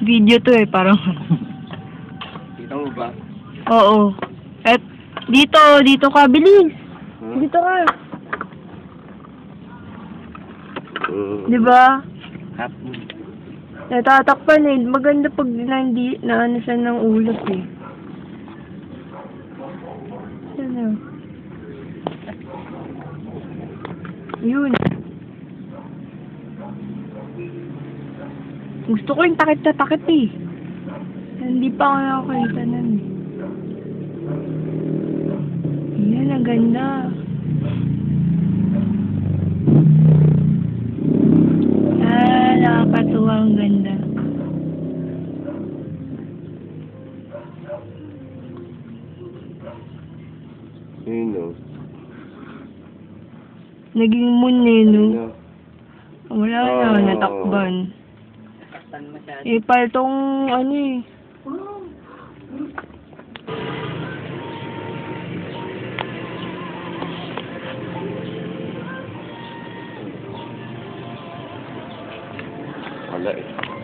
video to eh, parang. Kita mo ba? Oo. At dito ka, bilis. Dito ka. Di ba? Natatakpan eh. Maganda pag hindi na ano siya ng ulot eh. Ano? Yun. Gusto ko yung takip na takip eh. Hindi pa ako nakakita nun eh. Yan, ang ganda. Nakakatuwa ang ganda. Yun o. Naging moon eh, no? Wala na, natakban. Eh, paltong ano eh. Wala eh.